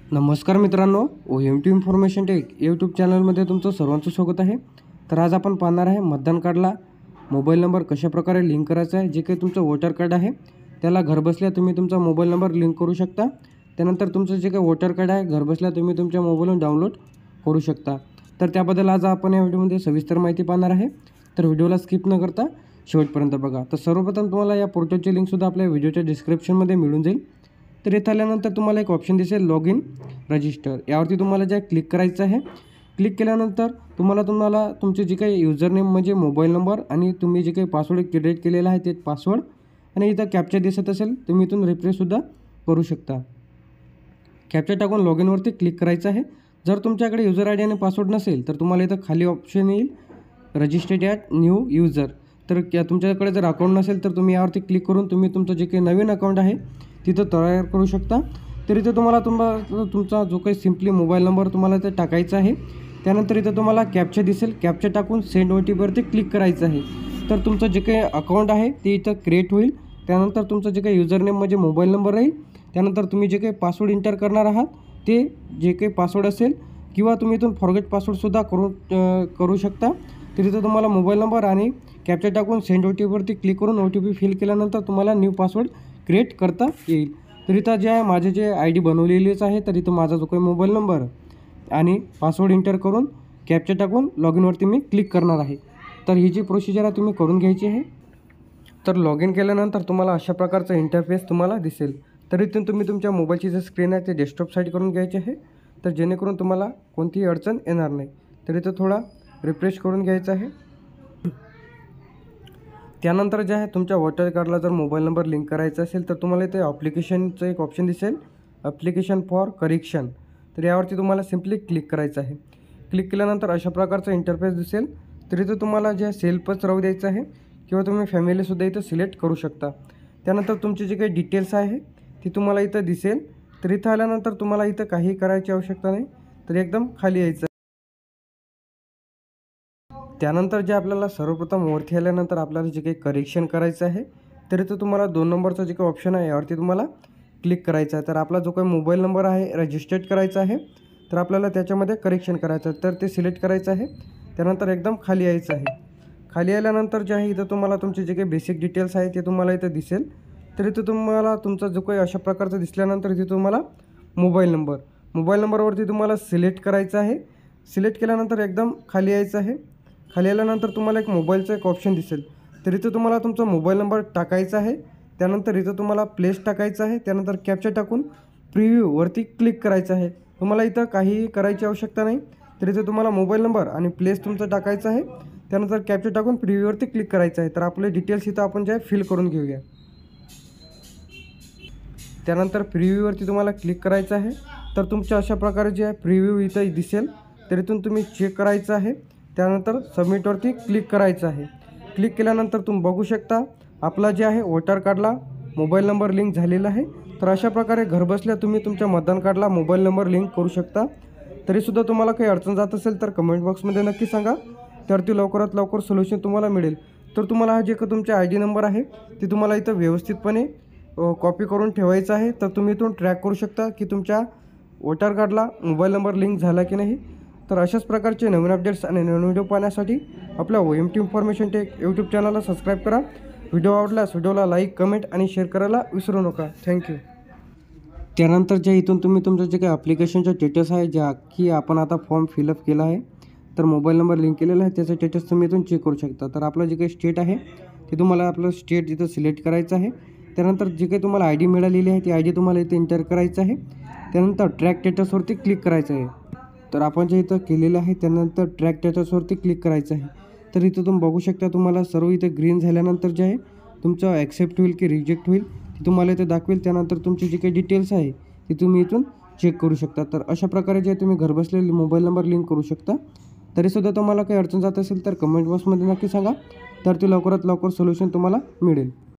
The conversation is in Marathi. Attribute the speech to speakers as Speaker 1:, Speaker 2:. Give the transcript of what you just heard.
Speaker 1: नमस्कार मित्रांनो, OMT इन्फॉर्मेशन टेक यूट्यूब चॅनलमध्ये तुमचं सर्वांचं स्वागत आहे. तर आज आपण पाहणार आहे मतदान कार्डला मोबाईल नंबर कशाप्रकारे लिंक करायचा आहे. जे काही तुमचं वोटर कार्ड आहे त्याला घरबसल्या तुम्ही तुमचा मोबाईल नंबर लिंक करू शकता. त्यानंतर तुमचं जे काही वोटर कार्ड आहे घरबसल्या तुम्ही तुमच्या मोबाईलवरून डाउनलोड करू शकता. तर त्याबद्दल आज आपण या व्हिडिओमध्ये सविस्तर माहिती पाहणार आहे. तर व्हिडिओला स्किप न करता शेवटपर्यंत बघा. तर सर्वप्रथम तुम्हाला या पोर्टलची लिंकसुद्धा आपल्या व्हिडिओच्या डिस्क्रिप्शनमध्ये मिळून जाईल. तर इथं आल्यानंतर तुम्हाला एक ऑप्शन दिसेल लॉग इन रजिस्टर. यावरती तुम्हाला जे क्लिक करायचं आहे. क्लिक केल्यानंतर तुम्हाला तुमचे जे काही युजर नेम म्हणजे मोबाईल नंबर आणि तुम्ही जे काही पासवर्ड क्रिएट केलेला आहे ते पासवर्ड आणि इथं कॅप्चा दिसत असेल तुम्ही इथून रिफ्रेशसुद्धा करू शकता. कॅप्चा टाकून लॉग इनवरती क्लिक करायचं आहे. जर तुमच्याकडे युजर आय डी आणि पासवर्ड नसेल तर तुम्हाला इथं खाली ऑप्शन येईल रजिस्टर्ड ॲट न्यू युजर. तर तुमच्याकडे जर अकाउंट नसेल तर तुम्ही यावरती क्लिक करून तुम्ही तुमचं जे काही नवीन अकाउंट आहे तिथं तयार करू शकता. तर इथं तुम्हाला तुमचा जो काही सिम्पली मोबाईल नंबर तुम्हाला इथं टाकायचा आहे. त्यानंतर इथं तुम्हाला कॅप्चा दिसेल. कॅप्चा टाकून सेंड OTPवरती क्लिक करायचं आहे. तर तुमचं जे काही अकाउंट आहे ते इथं क्रिएट होईल. त्यानंतर तुमचं जे काही युजर नेम म्हणजे मोबाईल नंबर राहील. त्यानंतर तुम्ही जे काही पासवर्ड एंटर करणार आहात ते जे काही पासवर्ड असेल किंवा तुम्ही इथून फॉरगेट पासवर्डसुद्धा करू शकता. तर इथं तुम्हाला मोबाईल नंबर आणि कॅप्चा टाकून सेंड OTPवरती क्लिक करून OTP फिल केल्यानंतर तुम्हाला न्यू पासवर्ड क्रिएट करता येईल. तर इथं जे आहे माझे जे आय डी बनवलेलीच आहे. तर इथं माझा जो काही मोबाईल नंबर आणि पासवर्ड एंटर करून कॅप्चा टाकून लॉग इनवरती मी क्लिक करणार आहे. तर ही जी प्रोसिजर आहे तुम्ही करून घ्यायची आहे. तर लॉग इन केल्यानंतर तुम्हाला अशा प्रकारचा इंटरफेस तुम्हाला दिसेल. तर इथून तुम्ही तुमच्या मोबाईलची जे स्क्रीन आहे ते डेस्कटॉप साईड करून घ्यायची आहे. तर जेणेकरून तुम्हाला कोणतीही अडचण येणार नाही. तर इथं थोडा रिफ्रेश करून घ्यायचा आहे. त्यानंतर जे आहे तुमच्या वोटर कार्डला जर मोबाईल नंबर लिंक करायचा असेल तर तुम्हाला इथे ॲप्लिकेशनचं एक ऑप्शन दिसेल ॲप्लिकेशन फॉर करेक्शन. तर यावरती तुम्हाला सिम्पली क्लिक करायचं आहे. क्लिक केल्यानंतर अशा प्रकारचा इंटरफेस दिसेल. तर इथं तुम्हाला जे सेल्फच राहू द्यायचं आहे किंवा तुम्ही फॅमिलीसुद्धा इथं सिलेक्ट करू शकता. त्यानंतर तुमची जे काही डिटेल्स आहे ती तुम्हाला इथं दिसेल. तर इथं आल्यानंतर तुम्हाला इथं काही करायची आवश्यकता नाही. तर एकदम खाली यायचं. त्यानंतर जे आपल्याला सर्वप्रथम वरती आल्यानंतर आपल्याला जे काही करेक्शन करायचं आहे तर इथं तुम्हाला 2 नंबरचा जे काही ऑप्शन आहे यावरती तुम्हाला क्लिक करायचं आहे. तर आपला जो काही मोबाईल नंबर आहे रजिस्टर्ड करायचा आहे. तर आपल्याला त्याच्यामध्ये करेक्शन करायचं आहे. तर ते सिलेक्ट करायचं आहे. त्यानंतर एकदम खाली यायचं आहे. खाली आल्यानंतर जे आहे इथं तुम्हाला तुमचे जे काही बेसिक डिटेल्स आहे ते तुम्हाला इथं दिसेल. तर इथं तुम्हाला तुमचा जो काही अशा प्रकारचं दिसल्यानंतर इथे तुम्हाला मोबाईल नंबरवरती तुम्हाला सिलेक्ट करायचं आहे. सिलेक्ट केल्यानंतर एकदम खाली यायचं आहे. खाली आल्यानंतर तुम्हाला एक मोबाईलचं एक ऑप्शन दिसेल. तर इथं तुम्हाला तुमचा मोबाईल नंबर टाकायचा आहे. त्यानंतर इथं तुम्हाला प्लेस टाकायचं आहे. त्यानंतर कॅप्चा टाकून प्रिव्ह्यूवरती क्लिक करायचं आहे. तुम्हाला इथं काहीही करायची आवश्यकता नाही. तर इथं तुम्हाला मोबाईल नंबर आणि प्लेस तुमचा टाकायचा आहे. त्यानंतर कॅप्चा टाकून प्रिव्ह्यूवरती क्लिक करायचं आहे. तर आपले डिटेल्स इथं आपण जे आहे फिल करून घेऊया. त्यानंतर प्रिव्ह्यूवरती तुम्हाला क्लिक करायचं आहे. तर तुमच्या अशा प्रकारे जे आहे प्रिव्ह्यू इथं दिसेल. तर इथून तुम्ही चेक करायचं आहे. त्यानंतर सबमिटवरती क्लिक करायचं आहे. क्लिक केल्यानंतर तुम्ही बघू शकता आपला जे आहे वोटर कार्डला मोबाईल नंबर लिंक झालेला आहे. तर अशा प्रकारे घरबसल्या तुम्ही तुमच्या मतदान कार्डला मोबाईल नंबर लिंक करू शकता. तरीसुद्धा तुम्हाला काही अडचण जात असेल तर कमेंट बॉक्समध्ये नक्की सांगा. त्यावरती लवकरात लवकर सोल्युशन तुम्हाला मिळेल. तर तुम्हाला हा जे का तुमचे आय डी नंबर आहे ते तुम्हाला इथं व्यवस्थितपणे कॉपी करून ठेवायचा आहे. तर तुम्ही इथून ट्रॅक करू शकता की तुमच्या वोटर कार्डला मोबाईल नंबर लिंक झाला की नाही. तर अशाच प्रकारचे नवीन अपडेट्स आणि नवीन व्हिडिओ पाहण्यासाठी आपल्या OMT इन्फॉर्मेशन टेक यूट्यूब चॅनलला सबस्क्राईब करा. व्हिडिओ आवडल्यास व्हिडिओला लाईक कमेंट आणि शेअर करायला विसरू नका. थँक्यू. त्यानंतर जे इथून तुम्ही तुमचं जे काही ॲप्लिकेशनचं स्टेटस आहे ज्या की आपण आता फॉर्म फिलअप केला आहे तर मोबाईल नंबर लिंक केलेला आहे त्याचं स्टेटस तुम्ही इथून चेक करू शकता. तर आपलं जे काही स्टेट आहे ते तुम्हाला आपलं स्टेट इथं सिलेक्ट करायचं आहे. त्यानंतर जे काही तुम्हाला आय डी मिळालेली आहे ती आय डी तुम्हाला इथे एंटर करायचं आहे. त्यानंतर ट्रॅक स्टेटसवरती क्लिक करायचं आहे. तर आपण जे इथं केलेलं आहे त्यानंतर ट्रॅक स्टेटसवरती क्लिक करायचं आहे. तर इथं तुम्ही बघू शकता तुम्हाला सर्व इथे ग्रीन झाल्यानंतर जे आहे तुमचं ॲक्सेप्ट होईल की रिजेक्ट होईल ते तुम्हाला इथे दाखवेल. त्यानंतर तुमची जी काही डिटेल्स आहे ती तुम्ही इथून चेक करू शकता. तर अशा प्रकारे जे तुम्ही घरबसलेले मोबाईल नंबर लिंक करू शकता. तरीसुद्धा तुम्हाला काही अडचण जात असेल तर कमेंट बॉक्समध्ये नक्की सांगा. तर ते लवकरात लवकर सोल्युशन तुम्हाला मिळेल.